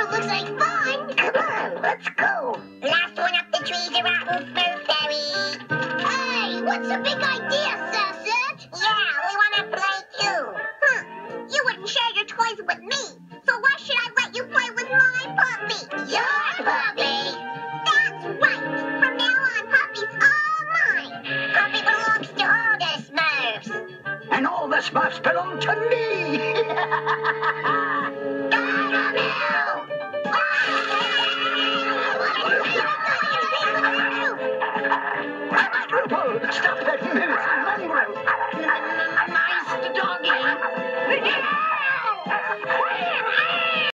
looks like fun. Come on, let's go. Last one up the tree's a rotten Smurf Fairy. Hey, what's the big idea, Sassette? Yeah, we want to play too. You wouldn't share your toys with me, so why should I let you play with my puppy? Your puppy? That's right. From now on, Puppy's all mine. Puppy belongs to all the Smurfs. And all the Smurfs belong to me.